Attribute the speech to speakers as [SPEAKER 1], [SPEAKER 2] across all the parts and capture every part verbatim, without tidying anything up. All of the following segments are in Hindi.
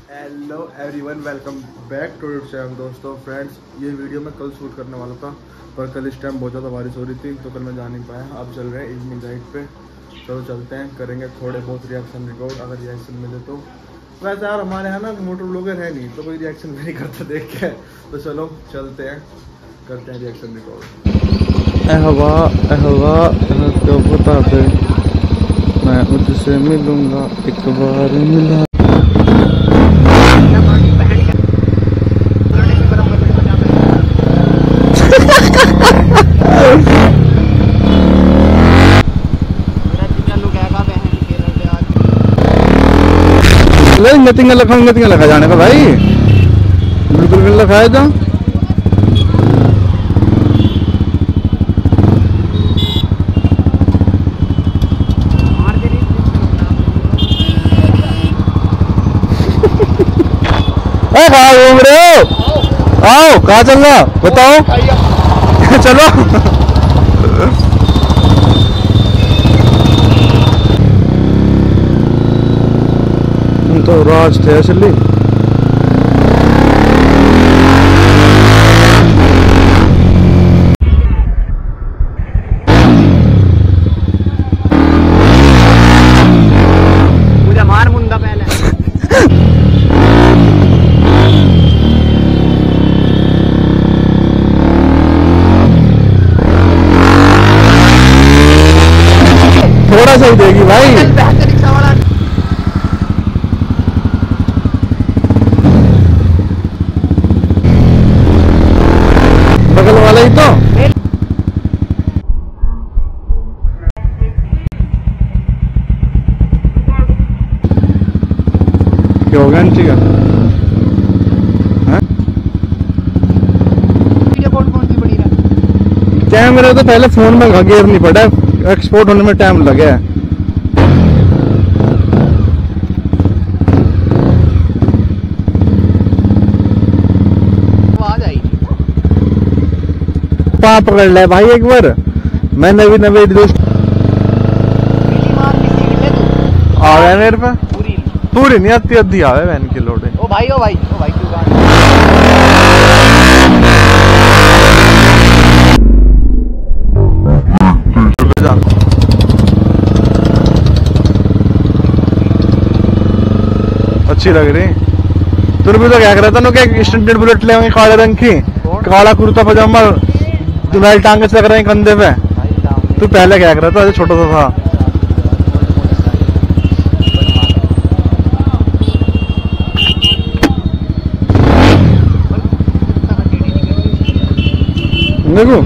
[SPEAKER 1] Hello everyone, welcome back to YouTube channel. दोस्तों फ्रेंड्स, ये वीडियो मैं कल शूट करने वाला था, पर कल इस टाइम बहुत ज़्यादा बारिश हो रही थी तो कल मैं जा नहीं पाया। अब चल रहे हैं इवनिंग राइड पे। चलो चलते हैं, करेंगे थोड़े बहुत रिएक्शन रिकॉर्ड, अगर रिएक्शन मिले तो। वैसे यार हमारे यहाँ ना मोटर ब्लॉगर है नहीं, तो कोई रिएक्शन भी नहीं करता देख के। तो चलो चलते हैं, करते हैं रिएक्शन रिकॉर्ड।
[SPEAKER 2] हवा हवा तो बता दे, मैं मुझसे मिलूंगा एक बार मिला। नथिंग लखा नथिंग लखा जाने का भाई, बिल्कुल भी लखाया था। कहाँ घूम रहे हो? आओ, कहाँ चल रहा बताओ। चलो तो राज थे असली।
[SPEAKER 3] मुझे मार मुंडा पहले।
[SPEAKER 2] थोड़ा सा ही देगी भाई। बगल वाला ही तो क्या होगा नीचे का?
[SPEAKER 3] कौन कौन सी बड़ी है?
[SPEAKER 2] कैमरा तो पहले फोन में गेर नहीं पड़ा, एक्सपोर्ट होने में टाइम लगे है। पा पकड़ ले भाई एक बार। मैं नवी नवी दोस्त आ गया मेरे पे। पूरी पूरी नहीं आती, अद्धी आवे वैन की लोड।
[SPEAKER 3] ओ भाई ओ भाई ओ भाई क्यों
[SPEAKER 2] अच्छी लग रही। तूने भी तो क्या करा था ना, क्या स्टैंडर्ड बुलेट ले आऊंगी काले रंग की, काला कुर्ता पजामा, तुम्हारी टांगे से लग रहे हैं कंधे पे। तू पहले क्या कर रहा था, छोटा सा था। देखो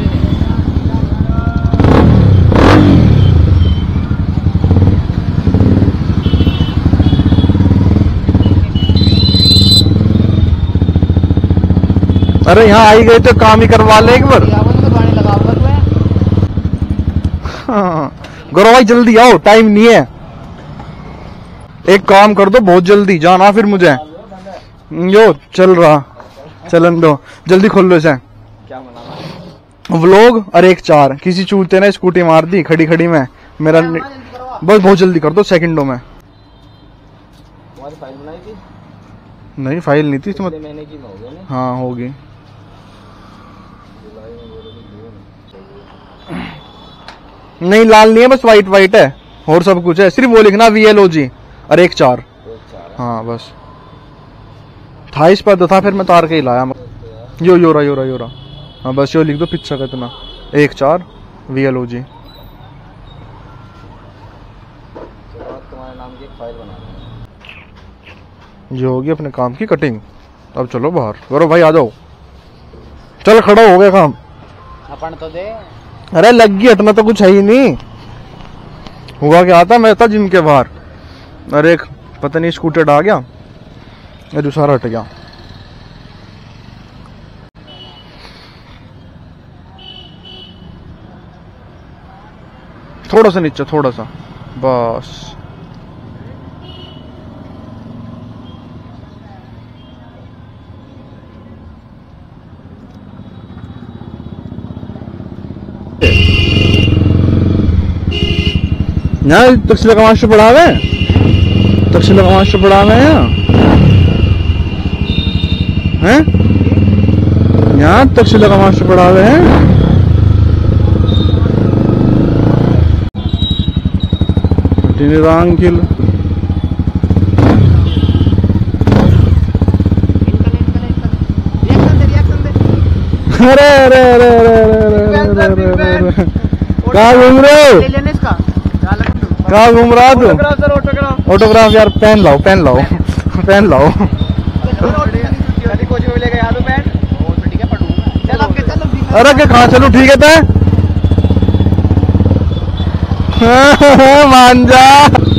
[SPEAKER 2] अरे यहाँ आई गई तो काम ही करवा ले एक बार। गौरव भाई जल्दी आओ, टाइम नहीं है। एक काम कर दो, बहुत जल्दी जाना फिर मुझे। यो चल रहा, चलन दो, जल्दी खोल लो इसे। व्लॉग और एक चार किसी चूते ने स्कूटी मार दी खड़ी खड़ी में मेरा। बस बहुत जल्दी कर दो, सेकंडों में।
[SPEAKER 3] फाइल बनाई थी?
[SPEAKER 2] नहीं फाइल नहीं थी।
[SPEAKER 3] महीने की होगी ना?
[SPEAKER 2] हाँ होगी। नहीं लाल नहीं है, बस वाइट वाइट है और सब कुछ है। सिर्फ वो लिखना वी एल ओ जी और एक चार। हाँ बस था इस पर तो था, फिर मैं तार के ही लाया। यो योरा योरा योरा हाँ बस यो लिख दो पिछा का इतना, एक चार वी एल ओ जी।
[SPEAKER 3] तुम्हारे नाम की एक फाइल बना
[SPEAKER 2] ये होगी अपने काम की कटिंग। अब चलो बाहर। करो भाई आ जाओ, चल खड़ा हो गया काम।
[SPEAKER 3] अपन तो दे।
[SPEAKER 2] अरे लग गई, हटना तो कुछ है ही नहीं। हुआ क्या था, मैं था जिम के बाहर, अरे एक पता नहीं स्कूटर आ गया, जो सारा हट गया। थोड़ा सा नीचे, थोड़ा सा बस। ना तक्षशिला का मास्टर पढ़ा हुआ है, तक्षशिला का मास्टर पढ़ा हुआ है यहाँ। हैं? यहाँ तक से लगा मास्टर पढ़ा रहे हैं। रांगिल अरे अरे अरे अरे अरे अरे कहाँ घूम रहे हो? कहाँ घूम रहा तू? ऑटोग्राफ यार पेन लाओ पेन लाओ पेन लाओ। अरे क्या कहाँ चलूं? ठीक है तय मान जा।